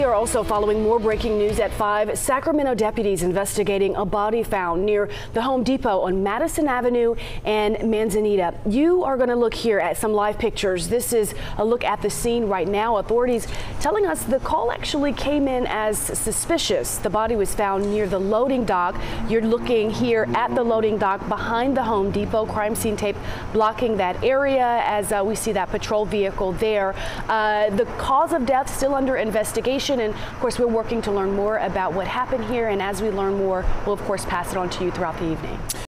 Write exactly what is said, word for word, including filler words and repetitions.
are also following more breaking news at five. Sacramento deputies investigating a body found near the Home Depot on Madison Avenue and Manzanita. You are going to look here at some live pictures. This is a look at the scene right now. Authorities telling us the call actually came in as suspicious. The body was found near the loading dock. You're looking here at the loading dock behind the Home Depot. Crime scene tape blocking that area as uh, we see that patrol vehicle there. Uh, the cause of death still under investigation, and of course we're working to learn more about what happened here, and as we learn more we'll of course pass it on to you throughout the evening.